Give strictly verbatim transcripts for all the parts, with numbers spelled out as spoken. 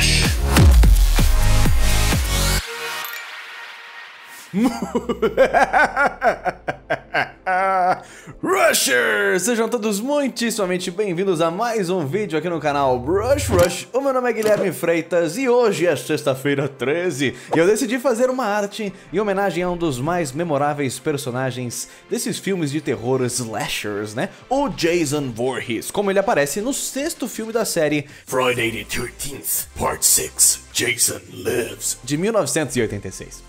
Rush! Rushers! Sejam todos muitíssimamente bem-vindos a mais um vídeo aqui no canal Brush Rush. O meu nome é Guilherme Freitas e hoje é sexta-feira treze e eu decidi fazer uma arte em homenagem a um dos mais memoráveis personagens desses filmes de terror slashers, né? O Jason Voorhees, como ele aparece no sexto filme da série Friday the thirteenth, Part six, Jason Lives, de mil novecentos e oitenta e seis.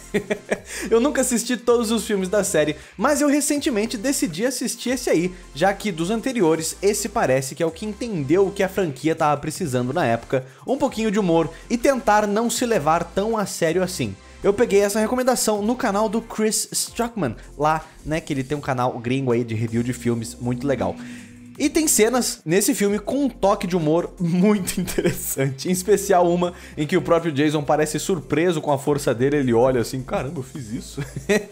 Eu nunca assisti todos os filmes da série, mas eu recentemente decidi assistir esse aí, já que dos anteriores, esse parece que é o que entendeu o que a franquia tava precisando na época, um pouquinho de humor e tentar não se levar tão a sério assim. Eu peguei essa recomendação no canal do Chris Stuckman, lá, né, que ele tem um canal gringo aí de review de filmes muito legal. E tem cenas nesse filme com um toque de humor muito interessante, em especial uma em que o próprio Jason parece surpreso com a força dele, ele olha assim, caramba, eu fiz isso?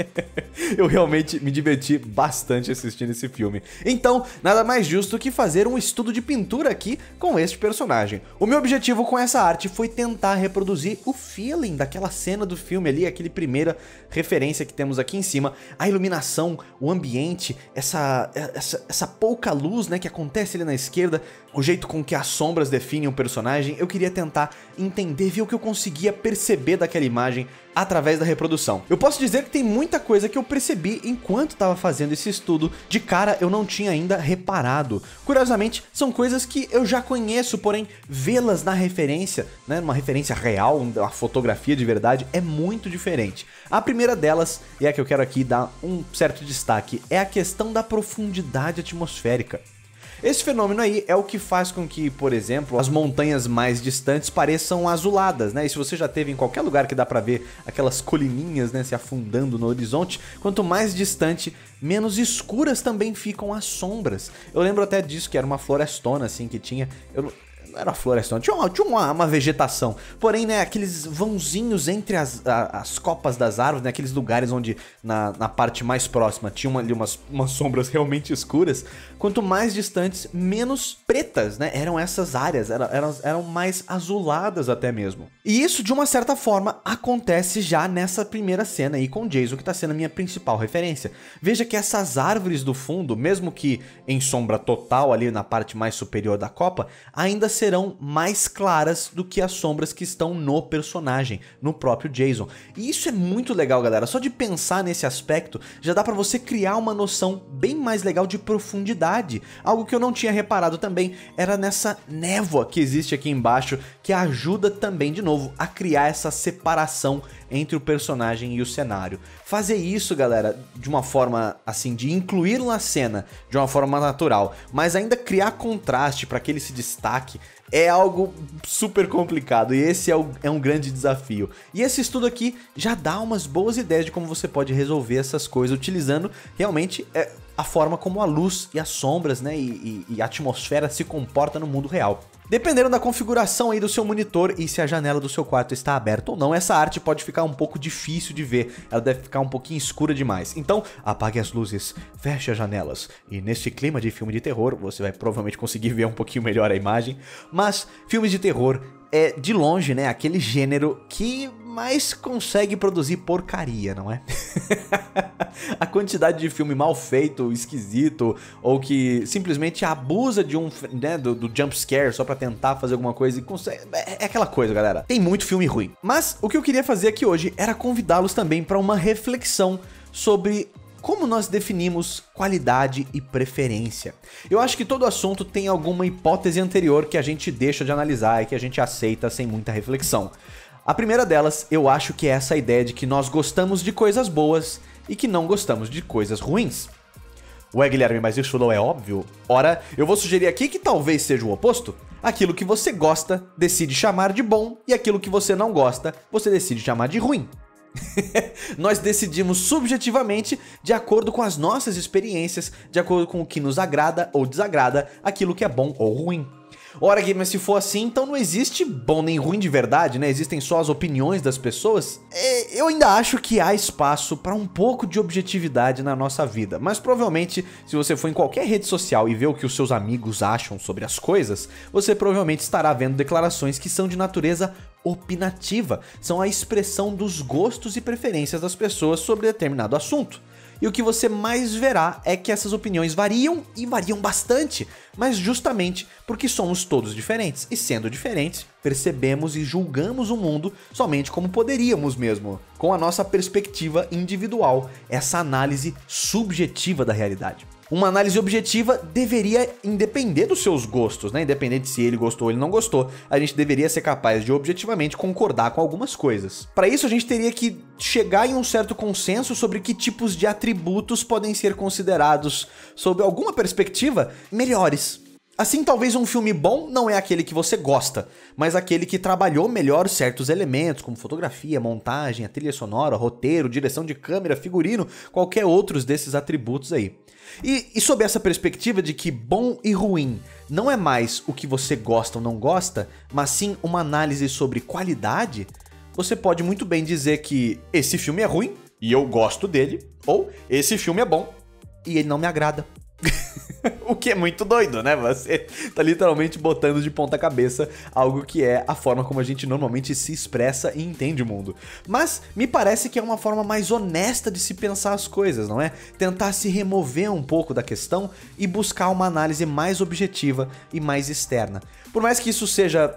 Eu realmente me diverti bastante assistindo esse filme. Então, nada mais justo que fazer um estudo de pintura aqui com este personagem. O meu objetivo com essa arte foi tentar reproduzir o feeling daquela cena do filme ali, aquele primeira referência que temos aqui em cima, a iluminação, o ambiente, essa, essa, essa pouca luz, né, que acontece ali na esquerda, o jeito com que as sombras definem o personagem. Eu queria tentar entender, ver o que eu conseguia perceber daquela imagem através da reprodução. Eu posso dizer que tem muita coisa que eu percebi enquanto estava fazendo esse estudo, de cara eu não tinha ainda reparado. Curiosamente, são coisas que eu já conheço, porém vê-las na referência, né, numa referência real, uma fotografia de verdade, é muito diferente. A primeira delas, e é a que eu quero aqui dar um certo destaque, é a questão da profundidade atmosférica. Esse fenômeno aí é o que faz com que, por exemplo, as montanhas mais distantes pareçam azuladas, né? E se você já teve em qualquer lugar que dá pra ver aquelas colininhas, né, se afundando no horizonte, quanto mais distante, menos escuras também ficam as sombras. Eu lembro até disso, que era uma florestona, assim, que tinha... Eu... Não era florestona, tinha, uma, tinha uma, uma vegetação. Porém, né, aqueles vãozinhos entre as, a, as copas das árvores, né, aqueles lugares onde na, na parte mais próxima tinha uma, ali umas, umas sombras realmente escuras. Quanto mais distantes, menos pretas, né, eram essas áreas, eram, eram, eram mais azuladas até mesmo. E isso, de uma certa forma, acontece já nessa primeira cena aí com o Jason, que tá sendo a minha principal referência. Veja que essas árvores do fundo, mesmo que em sombra total ali na parte mais superior da copa, ainda serão mais claras do que as sombras que estão no personagem, no próprio Jason. E isso é muito legal, galera. Só de pensar nesse aspecto, já dá pra você criar uma noção bem mais legal de profundidade. Algo que eu não tinha reparado também era nessa névoa que existe aqui embaixo, que ajuda também, de novo, a criar essa separação entre o personagem e o cenário. Fazer isso, galera, de uma forma assim, de incluir na cena de uma forma natural, mas ainda criar contraste para que ele se destaque, é algo super complicado e esse é, o, é um grande desafio. E esse estudo aqui já dá umas boas ideias de como você pode resolver essas coisas utilizando realmente é, a forma como a luz e as sombras, né, e, e, e a atmosfera se comporta no mundo real. Dependendo da configuração aí do seu monitor e se a janela do seu quarto está aberta ou não, essa arte pode ficar um pouco difícil de ver, ela deve ficar um pouquinho escura demais. Então, apague as luzes, feche as janelas e nesse clima de filme de terror, você vai provavelmente conseguir ver um pouquinho melhor a imagem, mas filmes de terror é, de longe, né, aquele gênero que mais consegue produzir porcaria, não é? A quantidade de filme mal feito, esquisito, ou que simplesmente abusa de um, né, do, do jump scare só pra tentar fazer alguma coisa e consegue... É aquela coisa, galera. Tem muito filme ruim. Mas o que eu queria fazer aqui hoje era convidá-los também pra uma reflexão sobre como nós definimos qualidade e preferência. Eu acho que todo assunto tem alguma hipótese anterior que a gente deixa de analisar e que a gente aceita sem muita reflexão. A primeira delas, eu acho que é essa ideia de que nós gostamos de coisas boas e que não gostamos de coisas ruins. Ué, Guilherme, mas isso não é óbvio? Ora, eu vou sugerir aqui que talvez seja o oposto. Aquilo que você gosta, decide chamar de bom, e aquilo que você não gosta, você decide chamar de ruim. Nós decidimos subjetivamente, de acordo com as nossas experiências, de acordo com o que nos agrada ou desagrada, aquilo que é bom ou ruim. Ora, Gui, mas se for assim, então não existe bom nem ruim de verdade, né? Existem só as opiniões das pessoas? É, eu ainda acho que há espaço para um pouco de objetividade na nossa vida, mas provavelmente, se você for em qualquer rede social e ver o que os seus amigos acham sobre as coisas, você provavelmente estará vendo declarações que são de natureza opinativa, são a expressão dos gostos e preferências das pessoas sobre determinado assunto. E o que você mais verá é que essas opiniões variam e variam bastante, mas justamente porque somos todos diferentes. E sendo diferentes, percebemos e julgamos o mundo somente como poderíamos mesmo, com a nossa perspectiva individual, essa análise subjetiva da realidade. Uma análise objetiva deveria independer dos seus gostos, né? Independente se ele gostou ou ele não gostou, a gente deveria ser capaz de objetivamente concordar com algumas coisas. Para isso, a gente teria que chegar em um certo consenso sobre que tipos de atributos podem ser considerados, sob alguma perspectiva, melhores. Assim, talvez um filme bom não é aquele que você gosta, mas aquele que trabalhou melhor certos elementos, como fotografia, montagem, a trilha sonora, roteiro, direção de câmera, figurino, qualquer outros desses atributos aí. E, e sob essa perspectiva de que bom e ruim não é mais o que você gosta ou não gosta, mas sim uma análise sobre qualidade, você pode muito bem dizer que esse filme é ruim e eu gosto dele, ou esse filme é bom e ele não me agrada. O que é muito doido, né? Você tá literalmente botando de ponta cabeça algo que é a forma como a gente normalmente se expressa e entende o mundo. Mas me parece que é uma forma mais honesta de se pensar as coisas, não é? Tentar se remover um pouco da questão e buscar uma análise mais objetiva e mais externa. Por mais que isso seja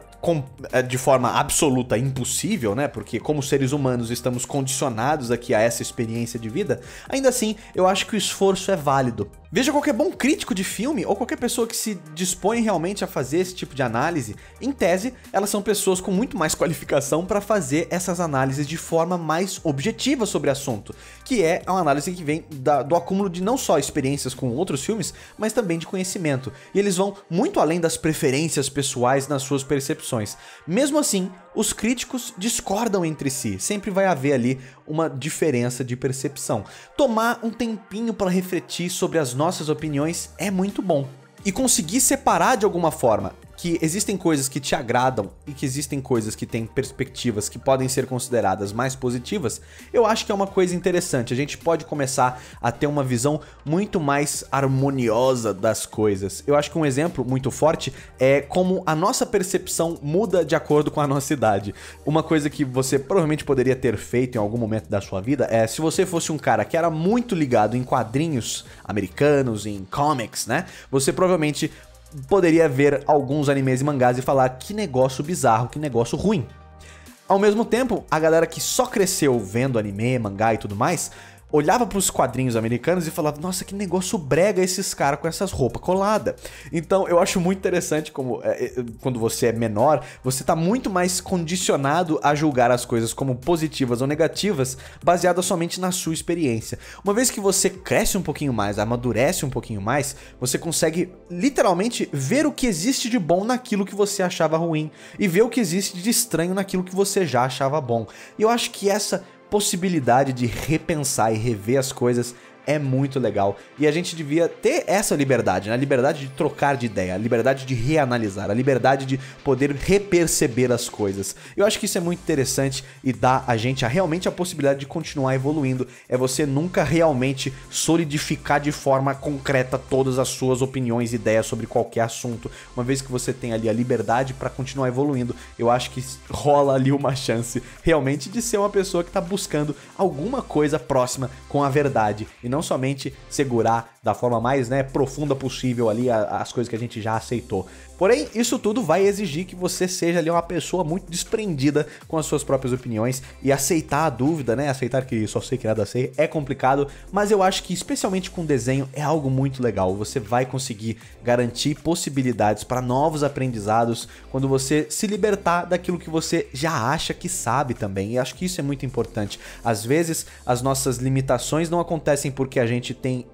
de forma absoluta impossível, né? Porque como seres humanos estamos condicionados aqui a essa experiência de vida, ainda assim eu acho que o esforço é válido. Veja qualquer bom crítico de filme ou qualquer pessoa que se dispõe realmente a fazer esse tipo de análise, em tese, elas são pessoas com muito mais qualificação para fazer essas análises de forma mais objetiva sobre o assunto, que é uma análise que vem da, do acúmulo de não só experiências com outros filmes, mas também de conhecimento. E eles vão muito além das preferências pessoais nas suas percepções. Mesmo assim, os críticos discordam entre si, sempre vai haver ali uma diferença de percepção. Tomar um tempinho para refletir sobre as nossas opiniões é muito bom. E conseguir separar de alguma forma que existem coisas que te agradam e que existem coisas que têm perspectivas que podem ser consideradas mais positivas, eu acho que é uma coisa interessante. A gente pode começar a ter uma visão muito mais harmoniosa das coisas. Eu acho que um exemplo muito forte é como a nossa percepção muda de acordo com a nossa idade. Uma coisa que você provavelmente poderia ter feito em algum momento da sua vida é, se você fosse um cara que era muito ligado em quadrinhos americanos, em comics, né? Você provavelmente poderia ver alguns animes e mangás e falar que negócio bizarro, que negócio ruim. Ao mesmo tempo, a galera que só cresceu vendo anime, mangá e tudo mais, olhava pros quadrinhos americanos e falava, nossa, que negócio brega esses caras com essas roupas coladas. Então eu acho muito interessante como é, quando você é menor, você tá muito mais condicionado a julgar as coisas como positivas ou negativas, baseadas somente na sua experiência. Uma vez que você cresce um pouquinho mais, amadurece um pouquinho mais, você consegue literalmente ver o que existe de bom naquilo que você achava ruim e ver o que existe de estranho naquilo que você já achava bom. E eu acho que essa possibilidade de repensar e rever as coisas é muito legal. E a gente devia ter essa liberdade, né? A liberdade de trocar de ideia, a liberdade de reanalisar, a liberdade de poder reperceber as coisas. Eu acho que isso é muito interessante e dá a gente a, realmente a possibilidade de continuar evoluindo. É você nunca realmente solidificar de forma concreta todas as suas opiniões e ideias sobre qualquer assunto. Uma vez que você tem ali a liberdade para continuar evoluindo, eu acho que rola ali uma chance realmente de ser uma pessoa que está buscando alguma coisa próxima com a verdade e não somente segurar da forma mais, né, profunda possível ali a, as coisas que a gente já aceitou. Porém, isso tudo vai exigir que você seja ali uma pessoa muito desprendida com as suas próprias opiniões e aceitar a dúvida, né? Aceitar que só sei que nada sei é complicado, mas eu acho que especialmente com desenho é algo muito legal. Você vai conseguir garantir possibilidades para novos aprendizados quando você se libertar daquilo que você já acha que sabe também. E acho que isso é muito importante. Às vezes, as nossas limitações não acontecem porque a gente tem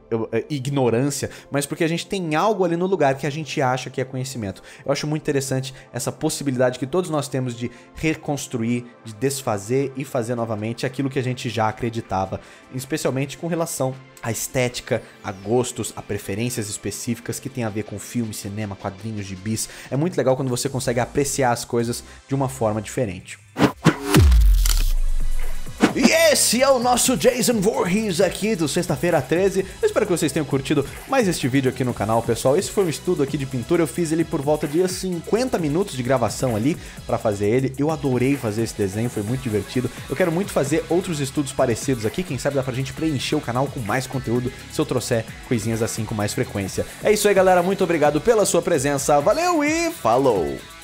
ignorância, mas porque a gente tem algo ali no lugar que a gente acha que é conhecimento. Eu acho muito interessante essa possibilidade que todos nós temos de reconstruir, de desfazer e fazer novamente aquilo que a gente já acreditava, especialmente com relação à estética, a gostos, a preferências específicas que tem a ver com filme, cinema, quadrinhos, gibis. É muito legal quando você consegue apreciar as coisas de uma forma diferente. E esse é o nosso Jason Voorhees aqui do Sexta-feira treze. Eu espero que vocês tenham curtido mais este vídeo aqui no canal, pessoal. Esse foi um estudo aqui de pintura, eu fiz ele por volta de cinquenta minutos de gravação ali pra fazer ele. Eu adorei fazer esse desenho, foi muito divertido. Eu quero muito fazer outros estudos parecidos aqui, quem sabe dá pra gente preencher o canal com mais conteúdo se eu trouxer coisinhas assim com mais frequência. É isso aí, galera, muito obrigado pela sua presença, valeu e falou!